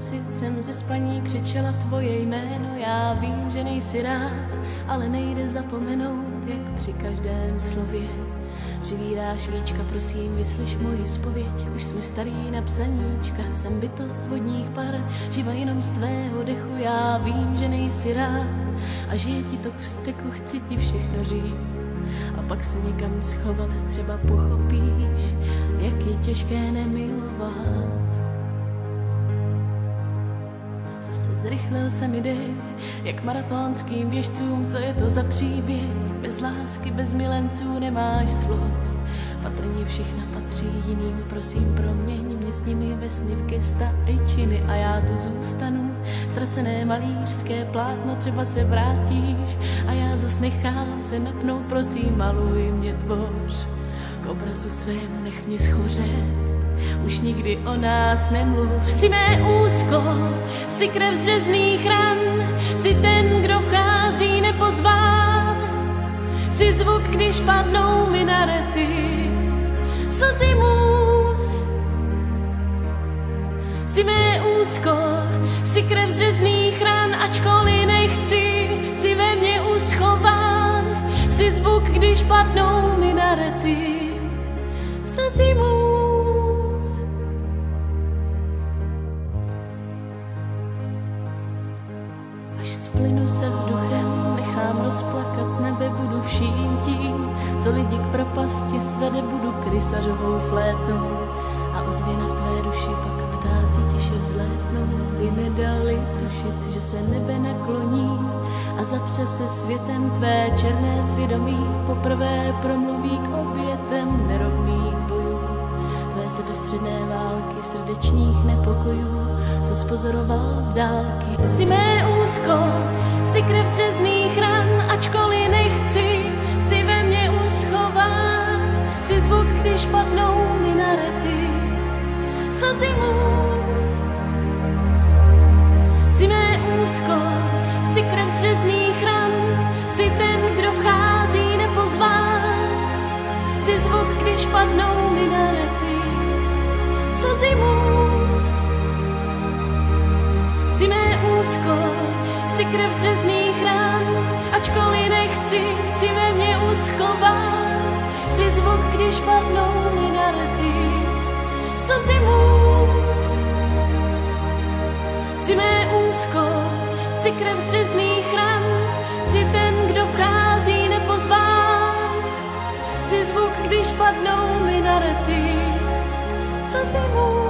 noci jsem ze spaní křičela tvoje jméno. Já vím, že nejsi rád, ale nejde zapomenout, jak při každém slově přivírá švíčka. Prosím, vyslyš moji zpověď. Už jsme starý na psaníčka, jsem bytost vodních par, živa jenom z tvého dechu. Já vím, že nejsi rád a že je ti to k vzteku, chci ti všechno říct a pak se někam schovat. Třeba pochopíš, jak je těžké nemilovat. Zase zrychlil se mi dech, jak maratonským běžcům. Co je to za příběh? Bez lásky, bez milenců nemáš slov. Patrně všechna patří jiným, prosím proměň mě s nimi ve sny, v gesta i činy a já tu zůstanu. Ztracené malířské plátno, třeba se vrátíš a já zas nechám se napnout. Prosím, maluj mě, tvoř k obrazu svému, nech mě schořet. Už nikdy o nás nemluv. Jsi mé úzko, jsi krev z řezných ran, jsi ten, kdo vchází nepozván. Jsi zvuk, když padnou minarety, slzy můz. Jsi mé úzko, jsi krev z řezných ran, ačkoliv nechci, jsi ve mně uschován. Jsi zvuk, když padnou minarety, slzy můz. Až splynu se vzduchem, nechám rozplakat nebe, budu vším tím, co lidi k propasti svede. Budu krysařovou flétnou a ozvěna v tvé duši, pak ptáci tiše vzlétnou. By nedali tušit, že se nebe nakloní a zapře se světem tvé černé svědomí. Poprvé promluví k obětem nerovných bojů, tvé sebestředné války, srdečních nepokojů, co spozoroval z dálky. Jsi mé úzko, jsi krev z řezných ran, ačkoliv nechci, jsi ve mně uschován. Jsi zvuk, když padnou minarety, slzy můz. Jsi mé úzko, jsi krev z řezných ran, jsi ten, kdo vchází nepozván. Jsi zvuk, když padnou minarety, slzy můz. Jsi mé úzko, jsi krev z řezných ran, ačkoliv nechci, jsi ve mně uschován. Jsi zvuk, když padnou minarety, slzy můz. Jsi mé úzko, jsi krev z řezných ran, jsi ten, kdo vchází nepozván. Jsi zvuk, když padnou minarety, slzy můz.